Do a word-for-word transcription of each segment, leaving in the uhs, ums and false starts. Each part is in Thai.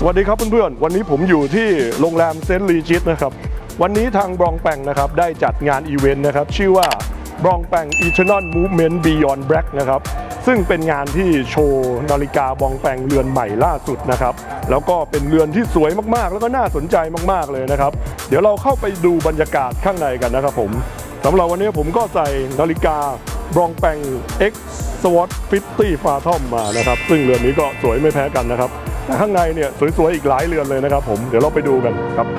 วัสดีครับเพื่อนๆวันนี้ผมอยู่ที่โรงแรมเซนต์ลีจิตนะครับวันนี้ทางบรองแปงนะครับได้จัดงานอีเวนต์นะครับชื่อว่าบรองแปง Eternal Movement Beyond Black นะครับซึ่งเป็นงานที่โชว์นาฬิกาบรองแปงเรือนใหม่ล่าสุดนะครับแล้วก็เป็นเรือนที่สวยมากๆแล้วก็น่าสนใจมากๆเลยนะครับเดี๋ยวเราเข้าไปดูบรรยากาศข้างในกันนะครับผมสำหรับวันนี้ผมก็ใส่นาฬิกาบรองแปง X Swatch ห้าสิบ Phantom มานะครับซึ่งเรือนนี้ก็สวยไม่แพ้กันนะครับแต่ข้างในเนี่ยสวยๆอีกหลายเรือนเลยนะครับผมเดี๋ยวเราไปดูกันครับ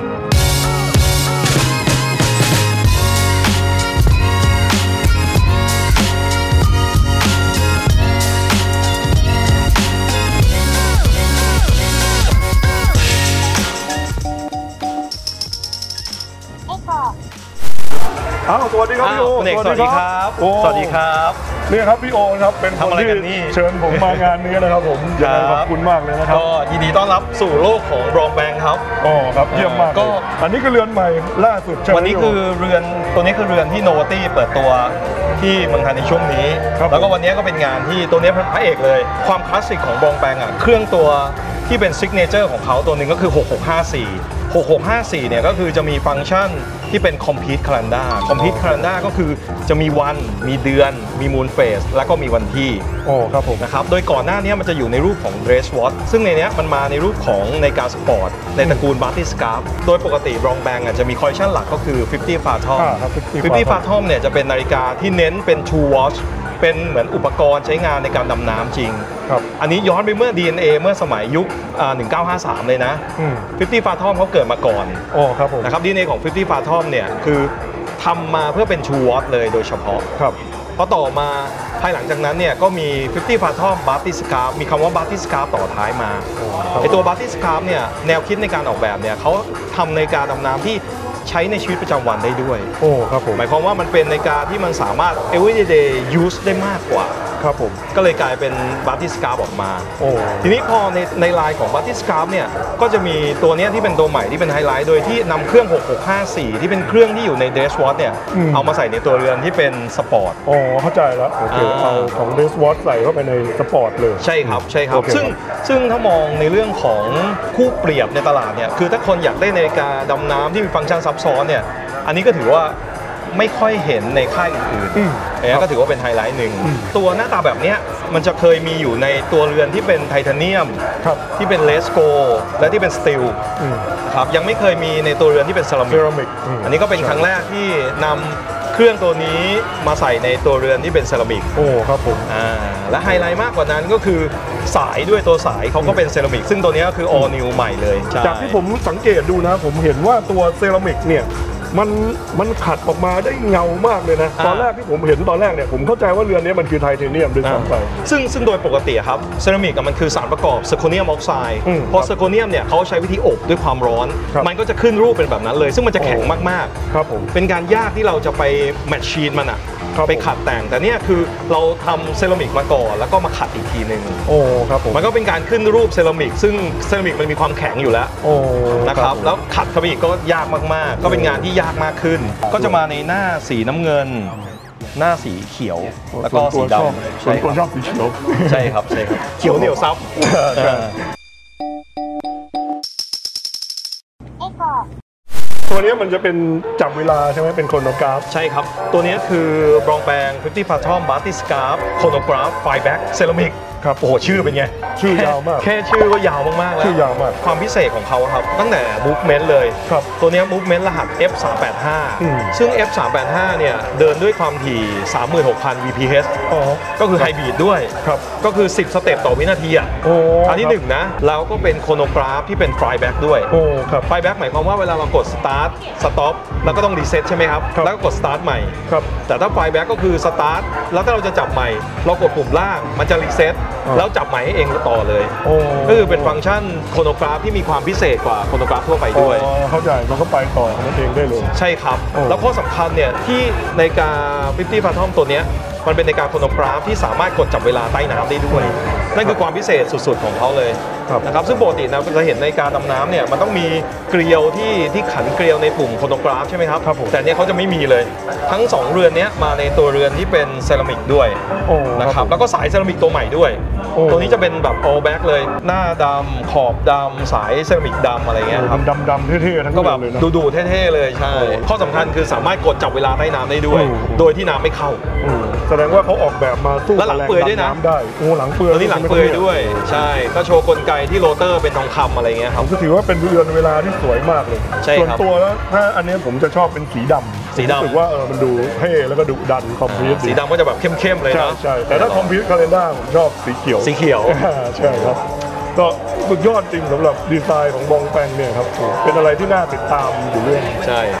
อ้าวสวัสดีครับพี่โอสวัสดีครับสวัสดีครับนี่ครับพี่โอครับเป็นคนที่เชิญผมมางานนี้นะครับผมขอบคุณมากเลยนะครับก็ยินดีต้อนรับสู่โลกของบรองแปงครับอ๋อครับเยี่ยมมากก็อันนี้คือเรือนใหม่ล่าสุดวันนี้คือเรือนตัวนี้คือเรือนที่โนวาตี้เปิดตัวที่เมืองไทยในช่วงนี้แล้วก็วันนี้ก็เป็นงานที่ตัวนี้พระเอกเลยความคลาสสิกของบรองแปงอ่ะเครื่องตัวที่เป็นซิกเนเจอร์ของเขาตัวหนึ่งก็คือหกหกห้าสี่ หกหกห้าสี่เนี่ยก็คือจะมีฟังก์ชันที่เป็น Complete Calendar Complete Calendar ก็คือจะมีวันมีเดือนมี Moon Phase แล้วก็มีวันที่โอ้ครับผมนะครับโดยก่อนหน้านี้มันจะอยู่ในรูปของ Dress Watch ซึ่งในนี้มันมาในรูปของนาฬิกาสปอร์ตในตระกูล Baty Scarf โดยปกติบรองแปงจะมีคอลเลคชันหลักก็คือ ห้าสิบ Phantom ห้าสิบ Phantom เนี่ยจะเป็นนาฬิกาที่เน้นเป็น True Watch เป็นเหมือนอุปกรณ์ใช้งานในการดำน้ำจริงอันนี้ย้อนไปเมื่อ ดี เอ็น เอ เมื่อสมัยยุคหนึ่งเก้าห้าสามเลยนะห้าสิบ Phantom เขาเกิดมาก่อนโอ้ครับผมนะครับ ดี เอ็น เอ ของ ห้าสิบ Phantom เนี่ยคือทำมาเพื่อเป็น True Watch เลยโดยเฉพาะครับพอต่อมาภายหลังจากนั้นเนี่ยก็มี ห้าสิบ Phantom Baty Scarf มีคำว่า Baty Scarf ต่อท้ายมาไอตัว Baty Scarf เนี่ยแนวคิดในการออกแบบเนี่ยเขาทำในการดำน้ำที่ใช้ในชีวิตประจำวันได้ด้วยโอ้ครับผมหมายความว่ามันเป็นนาฬิกาที่มันสามารถ everyday use ได้มากกว่าครับผมก็เลยกลายเป็น Baty Scarf ออกมาโอ้ทีนี้พอในในไลน์ของ Baty Scarf เนี่ยก็จะมีตัวนี้ที่เป็นตัวใหม่ที่เป็นไฮไลท์โดยที่นำเครื่องหกหกห้าสี่ที่เป็นเครื่องที่อยู่ใน Dress Watch เนี่ยเอามาใส่ในตัวเรือนที่เป็นสปอร์ตอ๋อเข้าใจแล้วโอเคเอาของ Dress Watch ใส่เข้าไปในสปอร์ตเลยใช่ครับใช่ครับซึ่งซึ่งถ้ามองในเรื่องของคู่เปรียบในตลาดเนี่ยคือถ้าคนอยากได้นาฬิกาดำน้ำที่มีฟังก์ชันซับซ้อนเนี่ยอันนี้ก็ถือว่าไม่ค่อยเห็นในค่ายอื่นๆเนี่ยก็ถือว่าเป็นไฮไลท์หนึ่งตัวหน้าตาแบบนี้มันจะเคยมีอยู่ในตัวเรือนที่เป็นไทเทเนียมที่เป็นเลสโกและที่เป็นสตีลครับยังไม่เคยมีในตัวเรือนที่เป็นเซรามิกอันนี้ก็เป็นครั้งแรกที่นำเครื่องตัวนี้มาใส่ในตัวเรือนที่เป็นเซรามิกโอ้ครับผมอ่าและไฮไลท์มากกว่านั้นก็คือสายด้วยตัวสายเขาก็เป็นเซรามิกซึ่งตัวนี้ก็คือ all new ใหม่เลยจากที่ผมสังเกตดูนะผมเห็นว่าตัวเซรามิกเนี่ยมันมันขัดออกมาได้เงามากเลยนะตอนแรกที่ผมเห็นตอนแรกเนี่ยผมเข้าใจว่าเรือนนี้มันคือไทเทเนียมด้วยซ้ำไปซึ่งซึ่งโดยปกติครับเซรามิกมันคือสารประกอบซิร์โคเนียมออกไซด์เพราะซิร์โคเนียมเนี่ยเขาใช้วิธีอบด้วยความร้อนมันก็จะขึ้นรูปเป็นแบบนั้นเลยซึ่งมันจะแข็งมากๆครับผมเป็นการยากที่เราจะไปแมทชีนมันอะไปขัดแต่งแต่เนี่ยคือเราทำเซรามิกมาก่อนแล้วก็มาขัดอีกทีหนึ่งโอ้ครับผมมันก็เป็นการขึ้นรูปเซรามิกซึ่งเซรามิกมันมีความแข็งอยู่แล้วโอ้นะครับแล้วขัดเข้าไปอีกก็ยากมากๆก็เป็นงานที่ยากมากขึ้นก็จะมาในหน้าสีน้ำเงินหน้าสีเขียวแล้วก็สีดำส่วนตัวชอบสีเขียวใช่ครับใช่ครับเขียวเหนียวซับตัวนี้มันจะเป็นจับเวลาใช่ไหมเป็นโครโนกราฟใช่ครับตัวนี้คือบรองแปง ห้าสิบ Phantom Baty Scarf Chronograph Fireback Ceramic ครับโอ้โหชื่อเป็นไงชื่อยาวมากแค่ชื่อก็ยาวมากๆแล้วชื่อยาวมากความพิเศษของเขาครับตั้งแต่ Movement เลยครับตัวนี้ Movement รหัส เอฟ สามแปดห้า ซึ่ง เอฟ สามแปดห้า เนี่ยเดินด้วยความถี่ สามหมื่นหกพัน วี พี เอช อ๋อก็คือไฮบริดด้วยครับก็คือสิบสเต็ปต่อวินาทีอ่ะโอ้อันที่หนึ่งนะแล้วก็เป็นโครโนกราฟที่เป็น Fireback ด้วยโอ้ครับ Fireback หมายความว่าเวลาเรากด Start Stop แล้วก็ต้องรีเซ็ตใช่ไหมครับแล้วก็กด Start ใหม่ครับแต่ถ้า Fireback ก็คือ Start แล้วถ้าเราจะจับใหม่เรากดปุ่มล่างมันจะรีเซ็ตแล้วจับใหม่ให้เองต่อเลยก็คือเป็นฟังก์ชันโครโนกราฟที่มีความพิเศษกว่าโครโนกราฟทั่วไปด้วยเข้าใจมันก็ไปต่อของมันเองได้เลยใช่ครับแล้วข้อสำคัญเนี่ยที่นาฬิกา ห้าสิบ Phantom ตัวนี้มันเป็นนาฬิกาโครโนกราฟที่สามารถกดจับเวลาใต้น้ำได้ด้วยนั่นคือความพิเศษสุดๆของเขาเลยนะครับซึ่งปกตินะเราเห็นในการดำน้ำเนี่ยมันต้องมีเกลียวที่ที่ขันเกลียวในปุ่มโฟโตกราฟใช่ไหมครับแต่เนี้ยเขาจะไม่มีเลยทั้งสองเรือนนี้มาในตัวเรือนที่เป็นเซรามิกด้วยนะครับแล้วก็สายเซรามิกตัวใหม่ด้วยตัวนี้จะเป็นแบบ all back เลยหน้าดำขอบดำสายเซรามิกดำอะไรเงี้ยครับดำๆเท่ๆทั้งก็แบบเลยนะดูๆเท่ๆเลยใช่ข้อสำคัญคือสามารถกดจับเวลาใต้น้ำได้ด้วยโดยที่น้ำไม่เข้าแสดงว่าเขาออกแบบมาสู้กับแรงดันน้ำได้โอ้หลังเปื่อยตัวนี้หลังเปื่อยด้วยใช่ก็โชว์กลไกที่โรเตอร์เป็นทองคำอะไรเงี้ยครับก็ถือว่าเป็นเรือนเวลาที่สวยมากเลยส่วนตัวแล้วถ้าอันนี้ผมจะชอบเป็นสีดำสีดำรู้สึกว่าเออมันดูเท่แล้วก็ดุดันคอมพิวต์สีดำก็จะแบบเข้มๆเลยนะใช่แต่ถ้าคอมพิวต์คาเลนด้าผมชอบสีเขียวสีเขียวใช่ครับก็สุดยอดจริงสำหรับดีไซน์ของบองแปงเนี่ยครับเป็นอะไรที่น่าติดตามอยู่เรื่อยใช่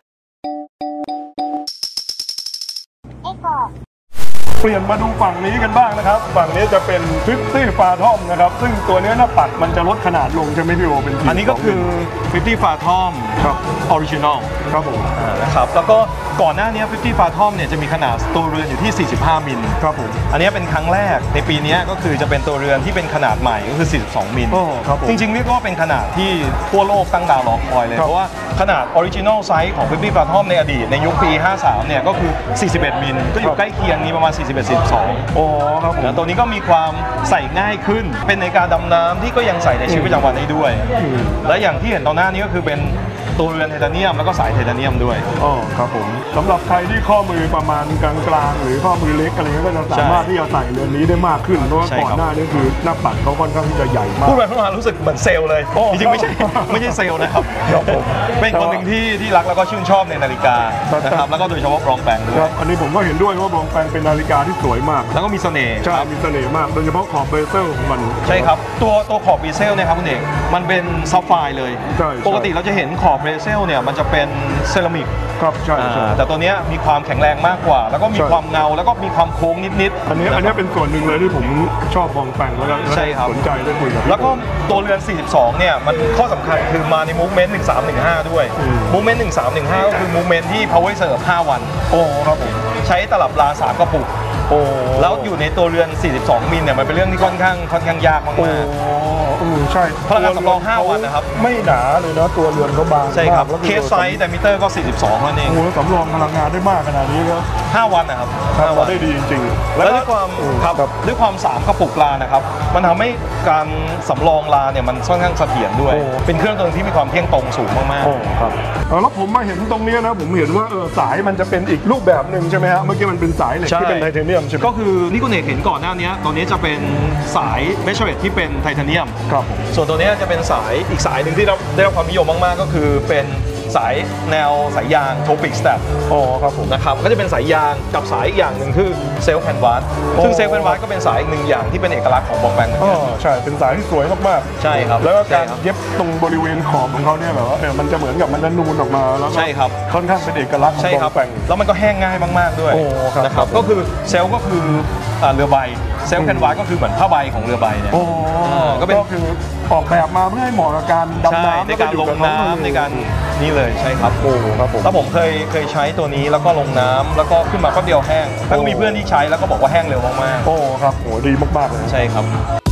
เปลี่ยนมาดูฝั่งนี้กันบ้างนะครับฝั่งนี้จะเป็นฟิฟตี้ฟาทอมนะครับซึ่งตัวนี้หน้าปัดมันจะลดขนาดลงใช่ไหมพี่โอเป็นอันนี้ก็คือฟิฟตี้ฟาทอมครับออริจินอลครับผมนะครับแล้วก็ก่อนหน้านี้ฟิฟตี้ฟาทอมเนี่ยจะมีขนาดตัวเรือนอยู่ที่สี่สิบห้ามิลครับผมอันนี้เป็นครั้งแรกในปีนี้ก็คือจะเป็นตัวเรือนที่เป็นขนาดใหม่ก็คือสี่สิบสองมิลจริงๆเรียกว่าเป็นขนาดที่ทั่วโลกตั้งดาวรอคอยเลยเพราะว่าขนาดออริจินอลไซส์ของฟิฟตี้ฟาทอมในอดีตในยุคปีห้าสิบสามเนี่ยก็คือสี่สิบเอ็ดมิลก็อยู่ใกล้เคียงนี้ประมาณสี่สิบเอ็ด สี่สิบสองโอ้ครับผมตัวนี้ก็มีความใส่ง่ายขึ้นเป็นในการดำน้ำที่ก็ยังใส่ในชีวิตประจำวันได้ด้วยและอย่างที่เห็นตอนหน้านี้ก็คือเป็นตัวเรือนไทเทเนียมแล้วก็สายไทเทเนียมด้วยอ๋อครับผมสำหรับใครที่ข้อมือประมาณกลางๆหรือข้อมือเล็กอะไรเงี้ยก็จะสามารถที่จะใส่เรือนนี้ได้มากขึ้นเพราะว่าก่อนหน้านี้คือหน้าปัดเขาค่อนข้างที่จะใหญ่มากพูดไปพูดมารู้สึกเหมือนเซลล์เลยจริงๆไม่ใช่ไม่ใช่เซลล์นะครับครับผมเป็นคนหนึ่งที่ที่รักแล้วก็ชื่นชอบในนาฬิกานะครับแล้วก็โดยเฉพาะบรองแปงด้วยอันนี้ผมก็เห็นด้วยว่าบรองแปงเป็นนาฬิกาที่สวยมากแล้วก็มีเสน่ห์ใช่มีเสน่ห์มากโดยเฉพาะขอบเบเซลของมันใช่ครับตัวตัวขอบเบเซลเนี่ยครับคุณเอกมันเป็นซับไฟร์เลยปกติเราจะเห็นขอบเบเซลเนี่ยมันจะเป็นเซรามิกครับใช่แต่ตัวนี้มีความแข็งแรงมากกว่าแล้วก็มีความเงาแล้วก็มีความโค้งนิดๆอันนี้อันนี้เป็นส่วนหนึ่งเลยที่ผมชอบบองแปงแล้วก็สนใจได้คุยกับแล้วก็ตัวเรือนสี่สิบสองเนี่ยมันข้อสำคัญคือมาในมูฟเมนต์หนึ่งสามหนึ่งห้าด้วยมูฟเมนต์หนึ่งสามหนึ่งห้าก็คือมูฟเมนต์ที่ power serve ห้าวันโอ้ครับผมใช้ตลับลาสามกระปุกโอ้แล้วอยู่ในตัวเรือนสี่สิบสองมิลเนี่ยมันเป็นเรื่องที่ค่อนข้างค่อนข้างยากมากๆอือใช่พลังงานสำรองห้าวันนะครับไม่หนาเลยนะตัวเรือนเขาบางใช่ครับเคสไซส์แต่มิเตอร์ก็สี่สิบสองนั่นเองโอ้สำรองพลังงานได้มากขนาดนี้ก็ห้าวันนะครับห้าวันได้ดีจริงๆแล้วด้วยความครับด้วยความสามกระปุกลานะครับมันทำให้การสำรองลาเนี่ยมันค่อนข้างเสถียรด้วยเป็นเครื่องตัวนึงที่มีความเที่ยงตรงสูงมากๆครับแล้วผมมาเห็นตรงนี้นะผมเห็นว่าเออสายมันจะเป็นอีกรูปแบบหนึ่งใช่ไหมฮะเมื่อกี้มันเป็นสายเหล็กที่เป็นไทเทเนียมใช่ไหมก็คือนี่คุณเอกเห็นก่อนหน้านี้ตัวนี้จะเป็นสายเมชเชอร์ที่เป็นไทเทเนียมครับส่วนตัวนี้จะเป็นสายอีกสายหนึ่งที่ได้รับความนิยมมากๆก็คือเป็นสายแนวสายยางโทปิกสแตปอ๋อครับผมนะครับก็จะเป็นสายยางกับสายอีกอย่างหนึ่งคือเซลฟ์แคนวาสซึ่งเซลฟ์แคนวาสก็เป็นสายอีกหนึ่งอย่างที่เป็นเอกลักษณ์ของบองแปงเหมือนกันใช่เป็นสายที่สวยมากๆใช่ครับแล้วก็การเย็บตรงบริเวณขอบของเขาเนี่ยแบบว่ามันจะเหมือนกับมันนูนออกมาแล้วใช่ครับค่อนข้างเป็นเอกลักษณ์ของบองแปงแล้วมันก็แห้งง่ายมากๆด้วยนะครับก็คือเซลฟ์ก็คือเรือใบเซลฟ์แคนวาสก็คือเหมือนผ้าใบของเรือใบเนี่ยก็เป็นคือออกแบบมาเพื่อให้เหมาะกับการดำน้ำในการลงน้ำในการนี่เลยใช่ครับโอ้ครับผมแล้วผมเคยเคยใช้ตัวนี้แล้วก็ลงน้ำแล้วก็ขึ้นมาแป๊บเดียวแห้งแล้วก็มีเพื่อนที่ใช้แล้วก็บอกว่าแห้งเร็วมากๆโอ้ครับโอ้ดีมากๆเลยใช่ครับ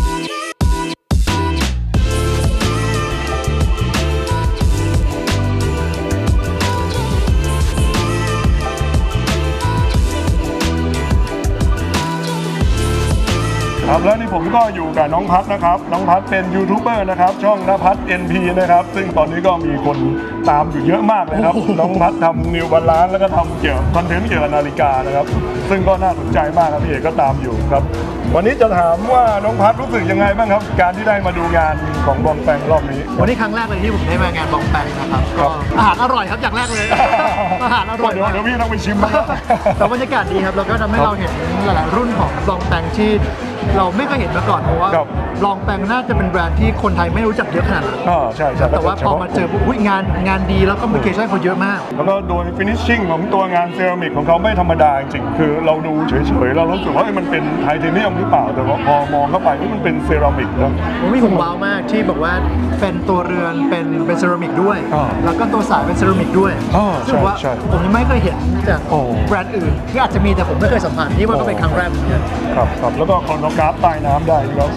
ครับแล้วนี่ผมก็อยู่กับน้องพัดนะครับน้องพัดเป็นยูทูบเบอร์นะครับช่องณพัฒน์ เอ็น พี นะครับซึ่งตอนนี้ก็มีคนตามอยู่เยอะมากเลยครับน้องพัดทำนิวบาลานซ์แล้วก็ทำเกี่ยวคอนเทนต์เกี่ยวกับนาฬิกานะครับซึ่งก็น่าสนใจมากครับพี่เอกก็ตามอยู่ครับวันนี้จะถามว่าน้องพัดรู้สึกยังไงบ้างครับการที่ได้มาดูงานของบองแปงรอบนี้วันนี้ครั้งแรกเลยที่ผมได้มางานบองแปงนะครับก็อาหารอร่อยครับอย่างแรกเลยอาหารอร่อยเดี๋ยวเดี๋ยวพี่ต้องไปชิมบ้างแต่บรรยากาศดีครับแล้วก็ทำให้เราเห็นหลายๆรุ่นของบองแปงที่เราไม่เคยเห็นมาก่อนเพราะว่าลองแปงน่าจะเป็นแบรนด์ที่คนไทยไม่รู้จักเยอะขนาดนั้นอ๋อใช่ใช่แต่ว่าพอมาเจอปุ๊บงานงานดีแล้วก็มีเคชั่นเขาเยอะมากแล้วก็โดยฟินิชชิ่งของตัวงานเซรามิกของเขาไม่ธรรมดาจริงๆคือเราดูเฉยๆเรารู้สึกว่ามันเป็นไทเทเนียมหรือเปล่าแต่ว่าพอมองเข้าไปมันเป็นเซรามิกนะผมมีผมว้าวมากที่บอกว่าเป็นตัวเรือนเป็นเป็นเซรามิกด้วยแล้วก็ตัวสายเป็นเซรามิกด้วยซึ่งว่าผมยังไม่เคยเห็นจากแบรนด์อื่นที่อาจจะมีแต่ผมไม่เคยสัมผัสนี่ว่าก็เป็นครั้งแรกเหมือนกันครับครับแล้วก็คอนโทรกราฟใต้น้ำได้ก็ถือว่า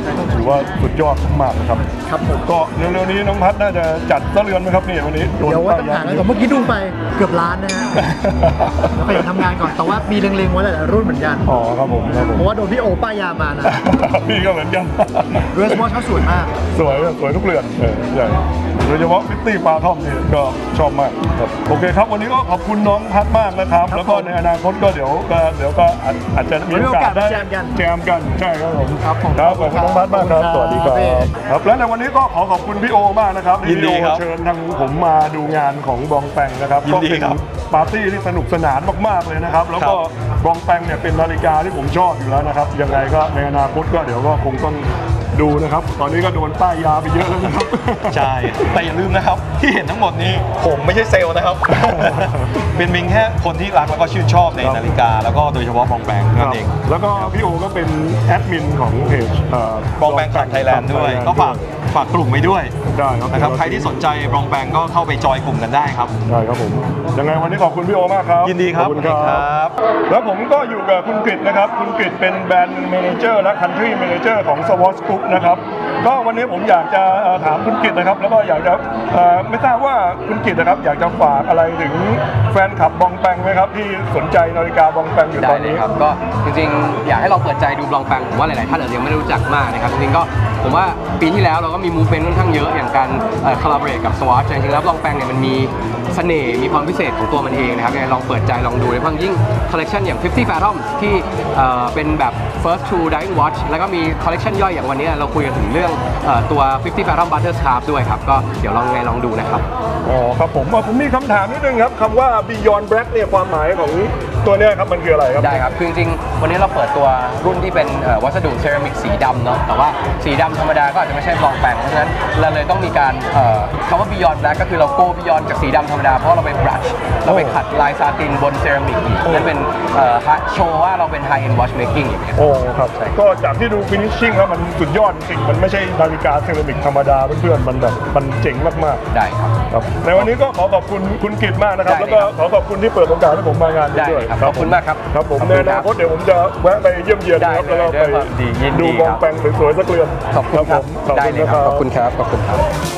ว่าสุดยอดมากนะครับครับผมก็เร็วๆนี้น้องพัดน่าจะจัดสักเรือนไหมครับนี่วันนี้เดี๋ยวว่าต้องหาแล้วก่อนเมื่อกี้ดูไปเกือบล้านนะฮะแล้วก็ยังทำงานก่อนแต่ว่ามีเล็งๆไว้หลายๆรุ่นเหมือนกันอ๋อครับผมครับผมเพราะว่าโดนพี่โอป้ายยามานะพี่ก็เหมือนกันเรสมอสเขาสวยมากสวยสวยทุกเรือนเออใช่โดยเฉพาะฟิตตี้ปลาท่อมนี่ก็ชอบมากครับโอเคครับวันนี้ก็ขอบคุณน้องพัดมากนะครับครับแล้วก็ในอนาคตก็เดี๋ยวก็เดี๋ยวก็อาจอาจจะมีโอกาสได้มีโอกาสแจมกันแจมกันใช่ครับผมครับผมครับขอบคุณน้องพัดมากครับขอบคุณครับสวัสดีครับพี่ครับและในวันนี้ก็ขอขอบคุณพี่โอมากนะครับยินดีที่ครับเชิญทางผมมาดูงานของบองแปงนะครับยินดีก็เป็นครับปาร์ตี้ที่สนุกสนานมากๆเลยนะครับแล้วก็ครับบองแปงเนี่ยเป็นนาฬิกาที่ผมชอบอยู่แล้วนะครับยังไงก็ในอนาคตก็เดี๋ยวก็คงต้องดูนะครับตอนนี้ก็โดนป้ายยาไปเยอะแล้วนะครับใช่ แต่อย่าลืมนะครับ ที่เห็นทั้งหมดนี้ผมไม่ใช่เซลล์นะครับ เป็นเพียงแค่คนที่รักแล้วก็ชื่นชอบในครับนาฬิกา แล้วก็โดยเฉพาะบองแปงนั่นเองแล้วก็พี่โอก็เป็นแอดมินของเพจบองแปงคลับไทยแลนด์ด้วย ก็ฝากฝากกลุ่มไว้ด้วยได้ครับนะครับ ใครที่สนใจบองแปงก็เข้าไปจอยกลุ่มกันได้ครับได้ครับผมยังไงวันนี้ขอบคุณพี่โอมากครับยินดีครับขอบคุณคครัรับบแล้วผมก็อยู่กับคุณกฤษนะครับคุณกฤษเป็นแบรนด์เมเนเจอร์และคันทรีเมเนเจอร์ของ สวอต Group นะครับก็วันนี้ผมอยากจะเอ่อถามคุณกฤษนะครับแล้วก็อยากจะเอ่อไม่ทราบว่าคุณกฤษนะครับอยากจะฝากอะไรถึงแฟนคลับบองแปงไหมครับที่สนใจนาฬิกาบองแปงอยู่ตได้อนเลยนี้ครับก็จริงๆ อยากให้เราเปิดใจดูบลองแปงผมว่าหลายๆท่านอาจจะยังไม่ได้รู้จักมากนะครับจริงๆก็ผมว่าปีที่แล้วเราก็มีมูฟเมนต์ค่อนข้างเยอะอย่างการคอลลาบอร์เรทกับสวอตจริงๆแล้วบลองแปงเนี่ยมันมีเสน่ห์มีความพิเศษของตัวมันเองนะครับยังไงลองเปิดใจลองดูโดยเฉพาะยิ่งคอลเลคชันอย่าง ฟิฟตี้ Phantom ที่เอ่อเป็นแบบ first true diving watch แล้วก็มีคอลเลคชันย่อยอย่างวันนี้เราคุยกันถึงเรื่องเอ่อตัว ฟิฟตี้ Phantom Butterscarf ด้วยครับก็เดี๋ยวลองไงลองดูนะครับอ๋อครับผมอ่ะผมมีคำถามนิดนึงครับคำว่า Beyond Black เนี่ยความหมายของตัวเนี้ยครับมันคืออะไรครับได้ครับ คือจริงๆ วันนี้เราเปิดตัวรุ่นที่เป็นเอ่อวัสดุเซรามิกสีดำเนาะ แต่ว่าสีดำธรรมดาก็อาจจะไม่ใช่บลองแปงเพราะฉะนั้นเราเลยต้องมีการเอ่อคำว่า Beyond Black ก็คือเรา go Beyond จากสีดำธรรมดา เพราะเราไป brush เราไปขัดลายซาตินบนเซรามิกอีกนั่นเป็นเอ่อโชว์ว่าเราเป็น high end watchmaking อย่างเงี้ยโอ้ครับก็จากที่ดูฟินิชชิ่งแล้วมันสุดยอดจริงๆมันไม่ใช่นาฬิกาเซรามิกธรรมดาเพื่อนๆมันแบบมันเจ๋งมากๆได้ครับครับในวันนี้ก็ขอขอบคุณคุณกิตมากนะครับได้แล้วเลยก็ครับขอขอบคุณที่เปิดโอกาสให้ผมมางานนี้ได้ด้วยครับขอบคุณมากครับครับผมขอบในคุณอครับนาคตเดี๋ยวผมจะแวะไปเยี่ยมเยียนนะครับได้แล้วเลยก็ไปด้วยความดียินดีดูบองครับแปงสวยๆสักเรือนขอบคุณครับผมได้เลยครับ ขอบคุณครับ ขอบคุณครับ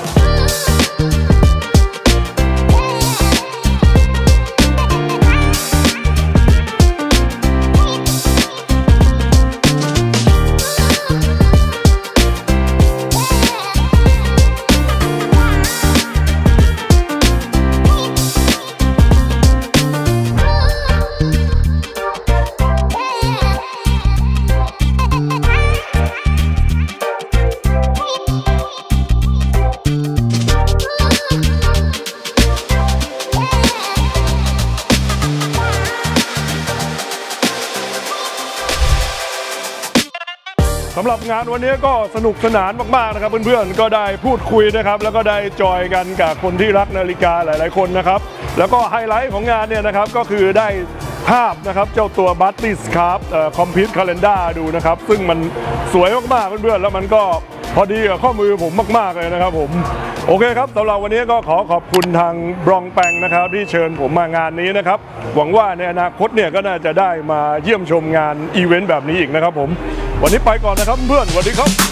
สำหรับงานวันนี้ก็สนุกสนานมากๆนะครับเพื่อนๆก็ได้พูดคุยนะครับแล้วก็ได้จอยกันกับคนที่รักนาฬิกาหลายๆคนนะครับแล้วก็ไฮไลท์ของงานเนี่ยนะครับก็คือได้ภาพนะครับเจ้าตัวบัตตี้สคาร์ฟคอมพิวต์คาล endar ดูนะครับซึ่งมันสวยมากๆเพื่อนๆแล้วมันก็พอดีกับข้อมือผมมากๆเลยนะครับผมโอเคครับสำหรับวันนี้ก็ขอขอบคุณทางบรองแปงนะครับที่เชิญผมมางานนี้นะครับหวังว่าในอนาคตเนี่ยก็น่าจะได้มาเยี่ยมชมงานอีเวนต์แบบนี้อีกนะครับผมวันนี้ไปก่อนนะครับเพื่อนสวัสดีครับ